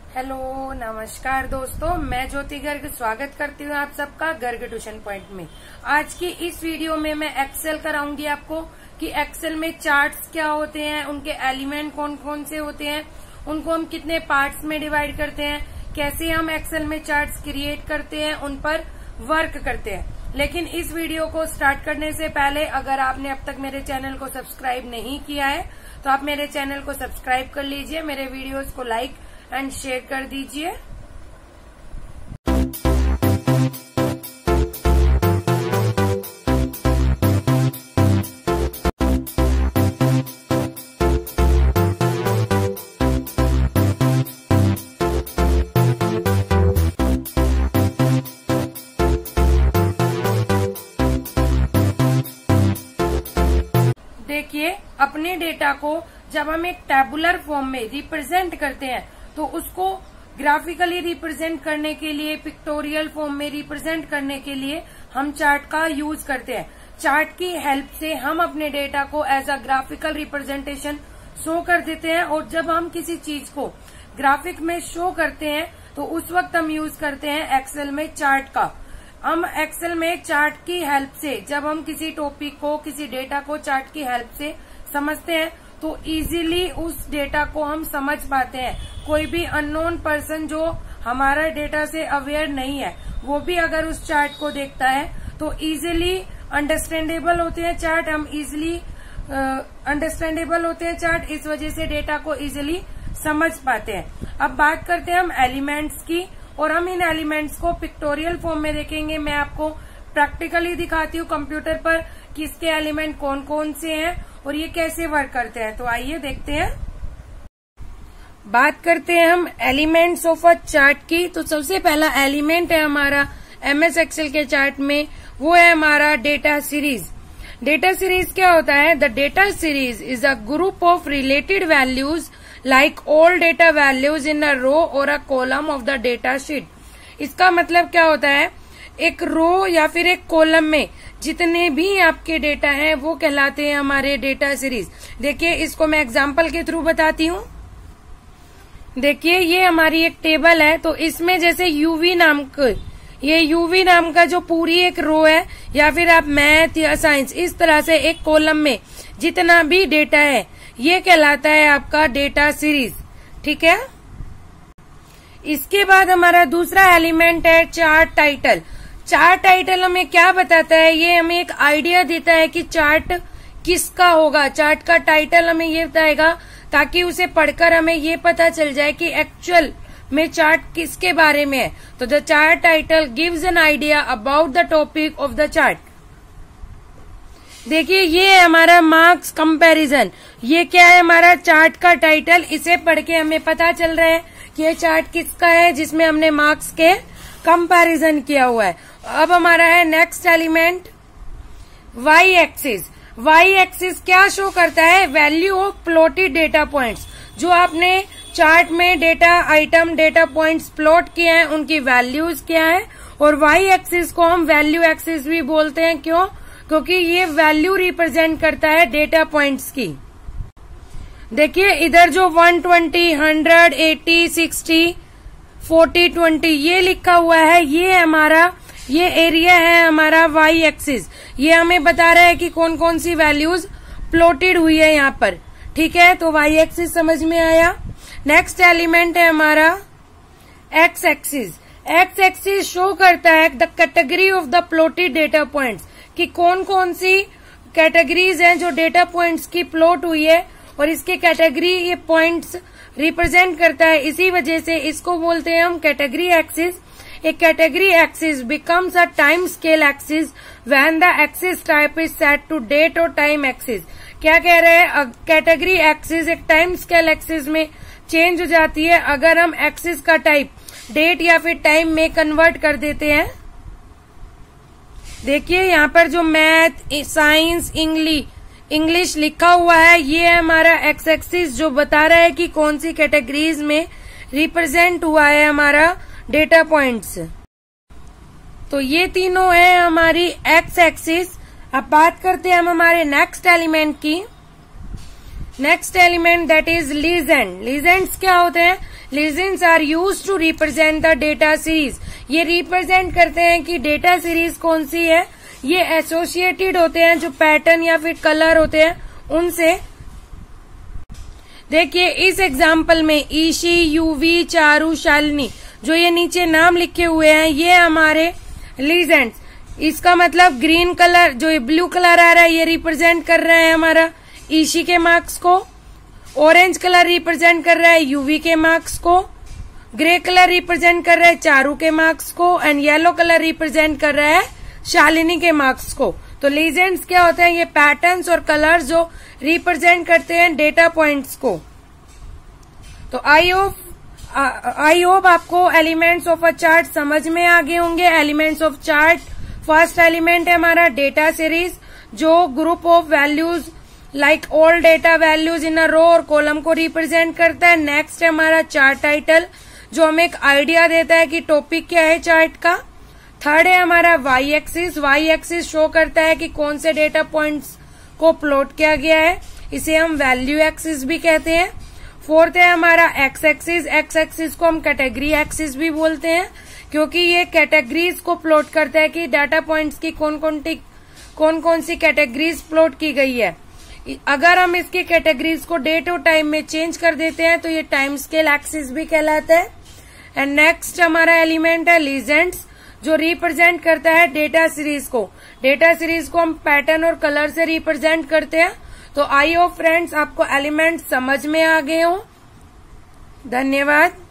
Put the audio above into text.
Hello नमस्कार दोस्तों, मैं ज्योति गर्ग स्वागत करती हूँ आप सबका गर्ग ट्यूशन पॉइंट में। आज की इस वीडियो में मैं एक्सेल कराऊंगी आपको कि एक्सेल में चार्ट्स क्या होते हैं, उनके एलिमेंट कौन कौन से होते हैं, उनको हम कितने पार्ट्स में डिवाइड करते हैं, कैसे हम एक्सेल में चार्ट्स क्रिएट करते हैं, उन पर वर्क करते हैं। लेकिन इस वीडियो को स्टार्ट करने से पहले अगर आपने अब तक मेरे चैनल को सब्सक्राइब नहीं किया है तो आप मेरे चैनल को सब्सक्राइब कर लीजिए, मेरे वीडियोस को लाइक एंड शेयर कर दीजिए। देखिए, अपने डेटा को जब हम एक टेबुलर फॉर्म में रिप्रेजेंट करते हैं तो उसको ग्राफिकली रिप्रेजेंट करने के लिए, पिक्टोरियल फॉर्म में रिप्रेजेंट करने के लिए हम चार्ट का यूज करते हैं। चार्ट की हेल्प से हम अपने डेटा को as a graphical representation show कर देते हैं, और जब हम किसी चीज को ग्राफिक में शो करते हैं तो उस वक्त हम यूज करते हैं एक्सेल में चार्ट का। हम एक्सेल में चार्ट की हेल्प से जब हम किसी टॉपिक को, किसी डेटा को चार्ट की हेल्प से समझते हैं तो इजीली उस डेटा को हम समझ पाते हैं। कोई भी अननोन पर्सन जो हमारा डेटा से अवेयर नहीं है, वो भी अगर उस चार्ट को देखता है तो इजीली अंडरस्टैंडेबल होते हैं चार्ट, हम इजीली अंडरस्टैंडेबल होते हैं चार्ट, इस वजह से डेटा को इजीली समझ पाते हैं। अब बात करते हैं हम एलिमेंट्स की, और हम इन एलिमेंट्स को पिक्टोरियल फॉर्म में देखेंगे। मैं आपको प्रैक्टिकली दिखाती हूँ कंप्यूटर पर कि इसके एलिमेंट कौन कौन से हैं और ये कैसे वर्क करते हैं। तो आइए देखते हैं। बात करते हैं हम एलिमेंट्स ऑफ अ चार्ट की। तो सबसे पहला एलिमेंट है हमारा एमएस एक्सेल के चार्ट में, वो है हमारा डेटा सीरीज। डेटा सीरीज क्या होता है? The data series is a group of related values like all data values in a row or a column of the data sheet। इसका मतलब क्या होता है? एक रो या फिर एक कॉलम में जितने भी आपके डेटा हैं वो कहलाते हैं हमारे डेटा सीरीज। देखिए, इसको मैं एग्जांपल के थ्रू बताती हूँ। देखिए, ये हमारी एक टेबल है, तो इसमें जैसे यूवी नाम का, ये यूवी नाम का जो पूरी एक रो है, या फिर आप मैथ या साइंस, इस तरह से एक कॉलम में जितना भी डेटा है ये कहलाता है आपका डेटा सीरीज। ठीक है। इसके बाद हमारा दूसरा एलिमेंट है चार्ट टाइटल। चार्ट टाइटल हमें क्या बताता है? ये हमें एक आइडिया देता है कि चार्ट किसका होगा। चार्ट का टाइटल हमें ये बताएगा ताकि उसे पढ़कर हमें ये पता चल जाए कि एक्चुअल में चार्ट किसके बारे में है। तो the chart title gives an idea about the topic of the chart. देखिए, ये है हमारा मार्क्स कंपैरिजन। ये क्या है? हमारा चार्ट का टाइटल। इसे पढ़ के हमें पता चल रहा है कि ये चार्ट किसका है जिसमें हमने मार्क्स के कंपैरिजन किया हुआ है। अब हमारा है next element Y axis. Y axis क्या शो करता है? Value of plotted data points. जो आपने चार्ट में data item, data points plot किए हैं, उनकी वैल्यूज क्या है। और वाई एक्सिस को हम वैल्यू एक्सिस भी बोलते हैं। क्यों? क्योंकि ये वैल्यू रिप्रेजेंट करता है डेटा पॉइंट्स की। देखिए, इधर जो 120, 100, 80, 60, 40, 20 ये लिखा हुआ है, ये हमारा ये एरिया है हमारा वाई एक्सिस। ये हमें बता रहा है कि कौन कौन सी वैल्यूज प्लॉटेड हुई है यहाँ पर। ठीक है, तो वाई एक्सिस समझ में आया। नेक्स्ट एलिमेंट है हमारा X axis. X axis show करता है the category of the plotted data points, कि कौन कौन सी कैटेगरीज हैं जो डेटा पॉइंट्स की प्लॉट हुई है, और इसके कैटेगरी ये पॉइंट्स रिप्रेजेंट करता है। इसी वजह से इसको बोलते हैं हम कैटेगरी एक्सिस। एक category axis becomes a time scale axis when the axis type is set to date और टाइम एक्सिस। क्या कह रहे हैं? कैटेगरी एक्सिस एक टाइम स्केल एक्सिस में चेंज हो जाती है अगर हम एक्सिस का टाइप डेट या फिर टाइम में कन्वर्ट कर देते हैं। देखिए, यहाँ पर जो मैथ, साइंस, इंग्लिश लिखा हुआ है, ये है हमारा एक्स एक्सिस जो बता रहा है कि कौन सी कैटेगरीज में रिप्रेजेंट हुआ है हमारा डेटा पॉइंट्स। तो ये तीनों है हमारी एक्स एक्सिस। अब बात करते हैं हम हमारे नेक्स्ट एलिमेंट की। Next element that is legend. Legends क्या होते हैं? Legends are used to represent the data series. ये रिप्रेजेंट करते हैं कि डेटा सीरीज कौन सी है। ये एसोसिएटेड होते हैं जो पैटर्न या फिर कलर होते हैं उनसे। देखिए इस एग्जाम्पल में ईशी, यूवी, चारू, शालिनी, जो ये नीचे नाम लिखे हुए हैं ये हमारे लीजेंड्स। इसका मतलब ग्रीन कलर, जो ये ब्लू कलर आ रहा है ये रिप्रेजेंट कर रहा है हमारा ईशी के मार्क्स को। ऑरेंज कलर रिप्रेजेंट कर रहा है यूवी के मार्क्स को। ग्रे कलर रिप्रेजेंट कर रहा है चारू के मार्क्स को। एंड येलो कलर रिप्रेजेंट कर रहा है शालिनी के मार्क्स को। तो लीजेंड्स क्या होते हैं? ये पैटर्न्स और कलर्स जो रिप्रेजेंट करते हैं डेटा पॉइंट्स को। तो आई होप आपको एलिमेंट्स ऑफ अ चार्ट समझ में आ गए होंगे। Elements of chart, first element है हमारा डेटा सीरीज, जो group of values like all data values in a row और कॉलम को रिप्रेजेंट करता है। नेक्स्ट है हमारा चार्ट टाइटल, जो हमें एक आइडिया देता है कि टॉपिक क्या है चार्ट का। थर्ड है हमारा Y axis. Y axis show करता है कि कौन से डेटा पॉइंट्स को प्लॉट किया गया है, इसे हम वैल्यू एक्सिस भी कहते हैं। फोर्थ है हमारा एक्स एक्सिस। एक्स एक्सिस को हम कैटेगरी एक्सिस भी बोलते हैं, क्योंकि ये कैटेगरीज को प्लॉट करता है कि डाटा पॉइंट्स की कौन कौन सी कैटेगरीज प्लॉट की गई है। अगर हम इसकी कैटेगरीज को डेट और टाइम में चेंज कर देते हैं तो ये टाइम स्केल एक्सिस भी कहलाता है। एंड नेक्स्ट हमारा एलिमेंट है लीजेंड्स, जो रिप्रेजेंट करता है डेटा सीरीज को। डेटा सीरीज को हम पैटर्न और कलर से रिप्रेजेंट करते हैं। तो आई होप फ्रेंड्स आपको एलिमेंट समझ में आ गए हो। धन्यवाद।